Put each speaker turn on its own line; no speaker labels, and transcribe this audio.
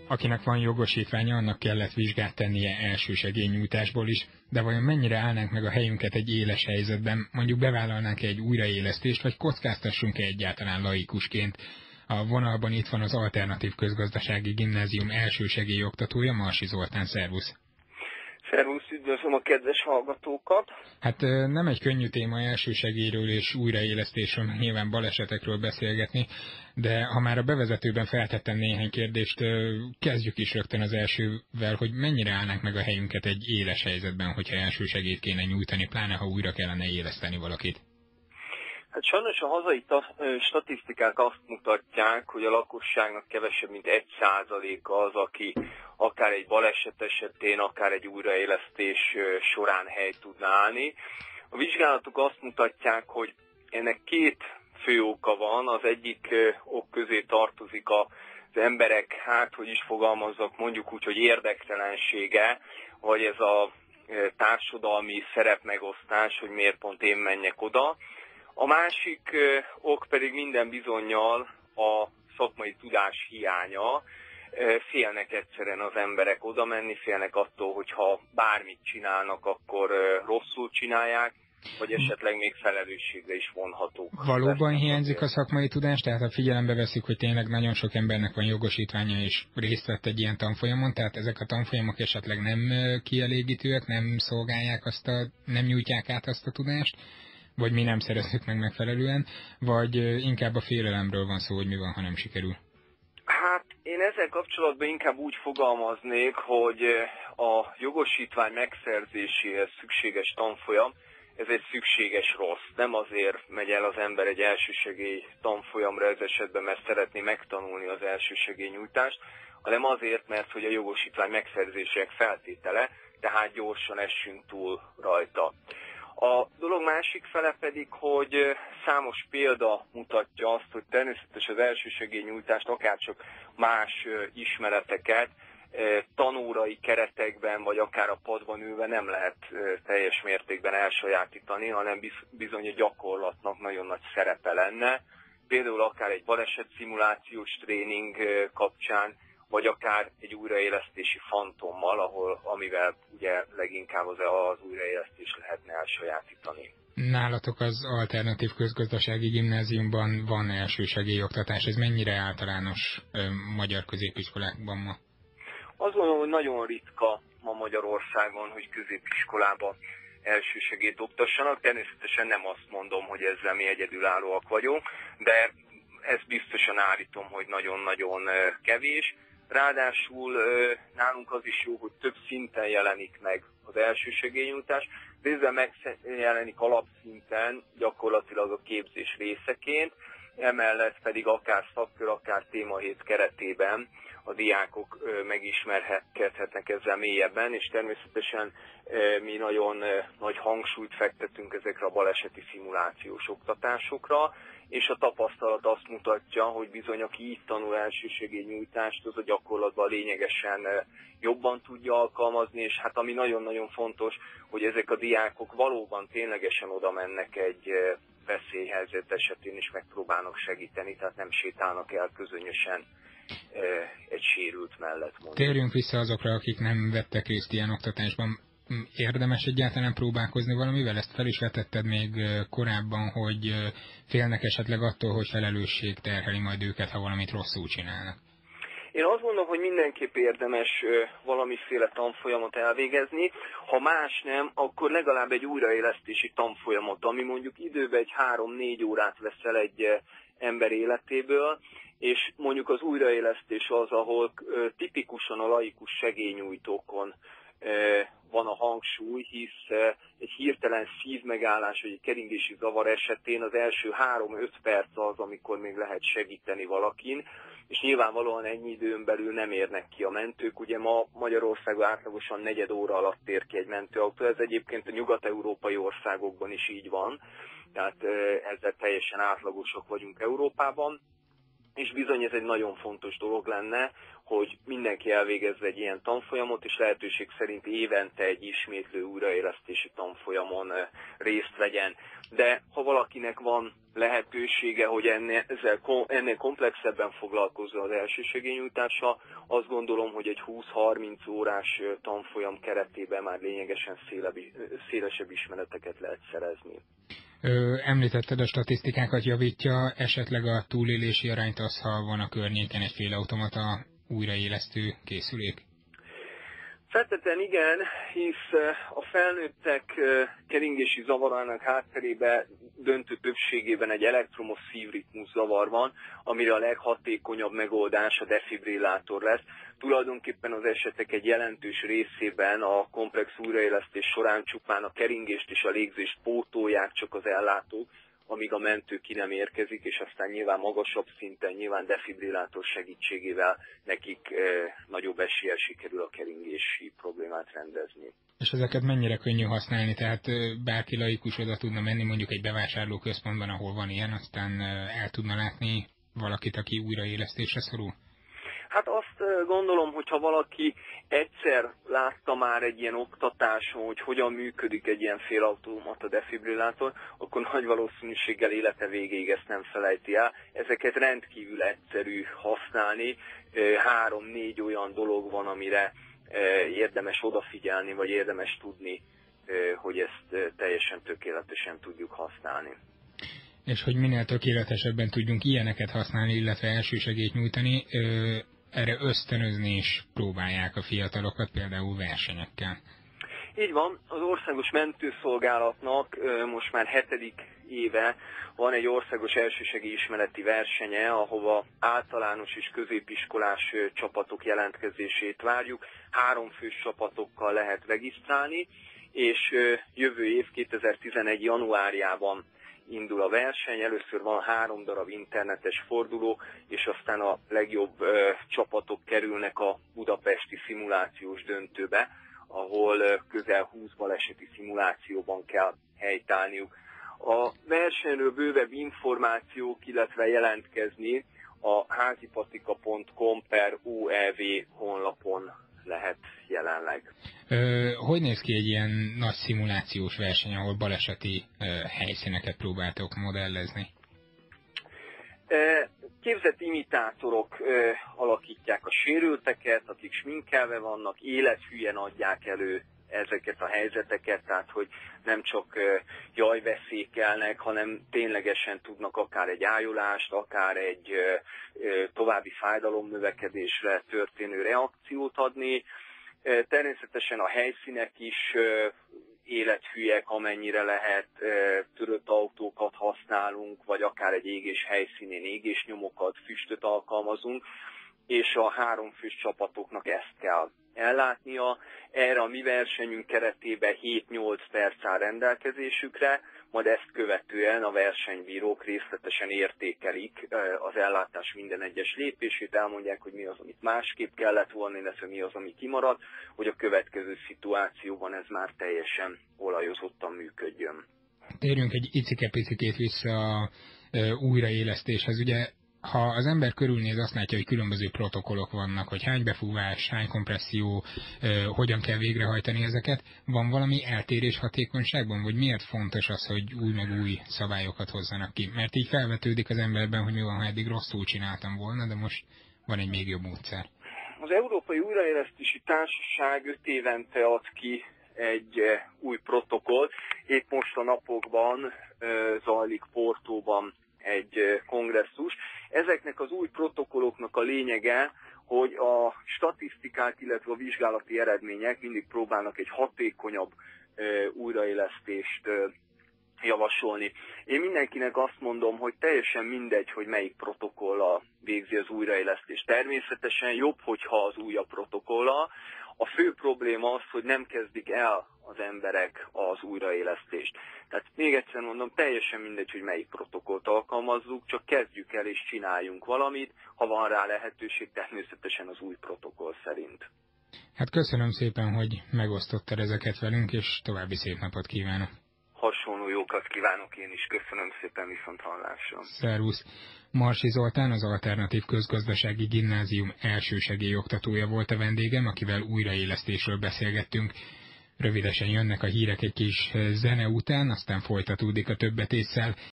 Akinek van jogosítványa, annak kellett vizsgát tennie elsősegélynyújtásból is, de vajon mennyire állnánk meg a helyünket egy éles helyzetben, mondjuk bevállalnánk-e egy újraélesztést, vagy kockáztassunk-e egyáltalán laikusként? A vonalban itt van az Alternatív Közgazdasági Gimnázium elsősegély oktatója, Marsi Zoltán, szervusz!
Szervusz, üdvözlöm a kedves hallgatókat!
Hát nem egy könnyű téma elsősegélyről és újraélesztésről, nyilván balesetekről beszélgetni, de ha már a bevezetőben feltettem néhány kérdést, kezdjük is rögtön az elsővel, hogy mennyire állnánk meg a helyünket egy éles helyzetben, hogyha elsősegélyt kéne nyújtani, pláne ha újra kellene éleszteni valakit.
Hát sajnos a hazai statisztikák azt mutatják, hogy a lakosságnak kevesebb, mint 1%-a az, aki akár egy baleset esetén, akár egy újraélesztés során helyt tudna állni. A vizsgálatok azt mutatják, hogy ennek két fő oka van. Az egyik ok közé tartozik az emberek, hogy is fogalmazzak, mondjuk úgy, hogy érdektelensége, vagy ez a társadalmi szerepmegosztás, hogy miért pont én menjek oda. A másik ok pedig minden bizonnyal a szakmai tudás hiánya. Félnek egyszerűen az emberek oda menni, félnek attól, hogyha bármit csinálnak, akkor rosszul csinálják, vagy esetleg még felelősségre is vonhatók.
Valóban hiányzik a szakmai tudás, tehát ha figyelembe veszik, hogy tényleg nagyon sok embernek van jogosítványa és részt vett egy ilyen tanfolyamon, tehát ezek a tanfolyamok esetleg nem kielégítőek, nem szolgálják nem nyújtják át azt a tudást, vagy mi nem szerezzük meg megfelelően, vagy inkább a félelemről van szó, hogy mi van, ha nem sikerül?
Hát én ezzel kapcsolatban inkább úgy fogalmaznék, hogy a jogosítvány megszerzéséhez szükséges tanfolyam, ez egy szükséges rossz. Nem azért megy el az ember egy elsősegély tanfolyamra ez esetben, mert szeretné megtanulni az elsősegélynyújtást, hanem azért, mert hogy a jogosítvány megszerzésének feltétele, tehát gyorsan essünk túl rajta. A dolog másik fele pedig, hogy számos példa mutatja azt, hogy természetesen az elsősegélynyújtást akárcsak más ismereteket tanórai keretekben, vagy akár a padban ülve nem lehet teljes mértékben elsajátítani, hanem bizony a gyakorlatnak nagyon nagy szerepe lenne. Például akár egy baleset-szimulációs tréning kapcsán, vagy akár egy újraélesztési fantommal, amivel ugye leginkább az újraélesztést lehetne elsajátítani.
Nálatok az Alternatív Közgazdasági Gimnáziumban van elsősegélyoktatás, ez mennyire általános magyar középiskolákban ma?
Azt gondolom, hogy nagyon ritka ma Magyarországon, hogy középiskolában elsősegélyt oktassanak. Természetesen nem azt mondom, hogy ezzel mi egyedülállóak vagyunk, de ezt biztosan állítom, hogy nagyon-nagyon kevés. Ráadásul nálunk az is jó, hogy több szinten jelenik meg az elsősegélynyújtás, részben megjelenik alapszinten gyakorlatilag a képzés részeként, emellett pedig akár szakkör, akár témahét keretében a diákok megismerkedhetnek ezzel mélyebben, és természetesen mi nagyon nagy hangsúlyt fektetünk ezekre a baleseti szimulációs oktatásokra, és a tapasztalat azt mutatja, hogy bizony, aki így tanul elsősegélynyújtást, az a gyakorlatban lényegesen jobban tudja alkalmazni, és hát ami nagyon-nagyon fontos, hogy ezek a diákok valóban ténylegesen oda mennek egy veszélyhelyzet esetén is megpróbálnak segíteni, tehát nem sétálnak el közönösen egy sérült mellett. Mondjuk.
Térjünk vissza azokra, akik nem vettek részt ilyen oktatásban. Érdemes egyáltalán próbálkozni valamivel? Ezt fel is vetetted még korábban, hogy félnek esetleg attól, hogy felelősség terheli majd őket, ha valamit rosszul csinálnak.
Én azt gondolom, hogy mindenképp érdemes valamiféle tanfolyamot elvégezni. Ha más nem, akkor legalább egy újraélesztési tanfolyamot, ami mondjuk időben egy 3-4 órát vesz el egy ember életéből, és mondjuk az újraélesztés az, ahol tipikusan a laikus segélynyújtókon van a hangsúly, hisz egy hirtelen szívmegállás vagy egy keringési zavar esetén az első 3-5 perc az, amikor még lehet segíteni valakin, és nyilvánvalóan ennyi időn belül nem érnek ki a mentők. Ugye ma Magyarországon átlagosan 4 óra alatt ér ki egy mentőautó, ez egyébként a nyugat-európai országokban is így van, tehát ezzel teljesen átlagosak vagyunk Európában. És bizony ez egy nagyon fontos dolog lenne, hogy mindenki elvégezze egy ilyen tanfolyamot, és lehetőség szerint évente egy ismétlő újraélesztési tanfolyamon részt vegyen. De ha valakinek van lehetősége, hogy ennél komplexebben foglalkozzon az elsősegélynyújtással, azt gondolom, hogy egy 20-30 órás tanfolyam keretében már lényegesen szélesebb ismereteket lehet szerezni.
Említetted a statisztikákat, javítja esetleg a túlélési arányt az, ha van a környéken egy félautomata újraélesztő készülék?
Feltétlenül igen, hisz a felnőttek keringési zavarának hátterében döntő többségében egy elektromos szívritmus zavar van, amire a leghatékonyabb megoldás a defibrillátor lesz. Tulajdonképpen az esetek egy jelentős részében a komplex újraélesztés során csupán a keringést és a légzést pótolják csak az ellátók, amíg a mentő ki nem érkezik, és aztán nyilván magasabb szinten, nyilván defibrillátor segítségével nekik nagyobb eséllyel sikerül a keringési problémát rendezni.
És ezeket mennyire könnyű használni? Tehát bárki laikus oda tudna menni mondjuk egy bevásárlóközpontban, ahol van ilyen, aztán el tudna látni valakit, aki újraélesztésre szorul?
Hát azt gondolom, hogyha valaki egyszer látta már egy ilyen oktatáson, hogy hogyan működik egy ilyen félautomata defibrillátor, akkor nagy valószínűséggel élete végéig ezt nem felejti el. Ezeket rendkívül egyszerű használni. 3-4 olyan dolog van, amire érdemes odafigyelni, vagy érdemes tudni, hogy ezt teljesen tökéletesen tudjuk használni.
És hogy minél tökéletesebben tudjunk ilyeneket használni, illetve elsősegélyt nyújtani, erre ösztönözni is próbálják a fiatalokat, például versenyekkel.
Így van, az Országos Mentőszolgálatnak most már 7. éve van egy országos elsősegélyismereti versenye, ahova általános és középiskolás csapatok jelentkezését várjuk. 3 fős csapatokkal lehet regisztrálni, és jövő év 2011. januárjában indul a verseny. Először van 3 darab internetes forduló, és aztán a legjobb csapatok kerülnek a budapesti szimulációs döntőbe, ahol közel 20 baleseti szimulációban kell helytállniuk. A versenyről bővebb információk, illetve jelentkezni a házipatika.com/OEV honlapon lehet jelenleg.
Hogy néz ki egy ilyen nagy szimulációs verseny, ahol baleseti helyszíneket próbáltok modellezni?
Képzett imitátorok alakítják a sérülteket, akik sminkelve vannak, élethűen adják elő ezeket a helyzeteket, tehát hogy nem csak jajveszékelnek, hanem ténylegesen tudnak akár egy ájulást, akár egy további fájdalomnövökedésre történő reakciót adni. Természetesen a helyszínek is élethűek, amennyire lehet, törött autókat használunk, vagy akár egy égés helyszínén égésnyomokat, füstöt alkalmazunk, és a 3 fős csapatoknak ezt kell ellátnia. Erre a mi versenyünk keretében 7-8 perc áll rendelkezésükre, majd ezt követően a versenybírók részletesen értékelik az ellátás minden egyes lépését, elmondják, hogy mi az, amit másképp kellett volna, illetve mi az, ami kimaradt, hogy a következő szituációban ez már teljesen olajozottan működjön.
Térjünk egy icike-picikét vissza a újraélesztéshez. Ugye, ha az ember körülnéz, azt látja, hogy különböző protokollok vannak, hogy hány befúvás, hány kompresszió, hogyan kell végrehajtani ezeket. Van valami eltérés hatékonyságban, vagy miért fontos az, hogy új meg új szabályokat hozzanak ki? Mert így felvetődik az emberben, hogy mi van, ha eddig rosszul csináltam volna, de most van egy még jobb módszer.
Az Európai Újraélesztési Társaság 5 évente ad ki egy új protokoll. Épp most a napokban zajlik Portóban egy kongresszus. Ezeknek az új protokolloknak a lényege, hogy a statisztikák, illetve a vizsgálati eredmények mindig próbálnak egy hatékonyabb újraélesztést javasolni. Én mindenkinek azt mondom, hogy teljesen mindegy, hogy melyik protokollal végzi az újraélesztést. Természetesen jobb, hogyha az újabb protokollal. A fő probléma az, hogy nem kezdik el az emberek az újraélesztést. Tehát még egyszer mondom, teljesen mindegy, hogy melyik protokollt alkalmazzuk, csak kezdjük el és csináljunk valamit, ha van rá lehetőség, természetesen az új protokoll szerint.
Hát köszönöm szépen, hogy megosztottad ezeket velünk, és további szép napot kívánok.
hasonló jókat kívánok én is. Köszönöm szépen, viszont hallásra.
Szervusz! Marsi Zoltán, az Alternatív Közgazdasági Gimnázium elsősegélyoktatója volt a vendégem, akivel újraélesztésről beszélgettünk. Rövidesen jönnek a hírek egy kis zene után, aztán folytatódik a többetésszel.